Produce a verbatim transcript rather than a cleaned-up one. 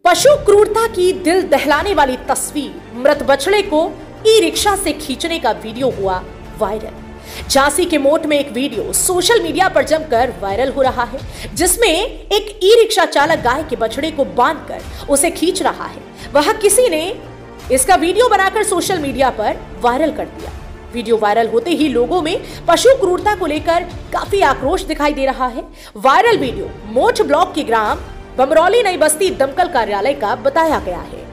पशु क्रूरता की दिल दहलाने वाली तस्वीर मृत बछड़े को ई रिक्शा से खींचने का वीडियो हुआ वायरल। झांसी के मोट में एक वीडियो सोशल मीडिया पर जमकर वायरल हो रहा है, जिसमें एक ई रिक्शा चालक गाय के बछड़े को बांधकर उसे खींच रहा है। वह किसी ने इसका वीडियो बनाकर सोशल मीडिया पर वायरल कर दिया। वीडियो वायरल होते ही लोगों में पशु क्रूरता को लेकर काफी आक्रोश दिखाई दे रहा है। वायरल वीडियो मोट ब्लॉक के ग्राम बमरौली नई बस्ती दमकल कार्यालय का बताया गया है।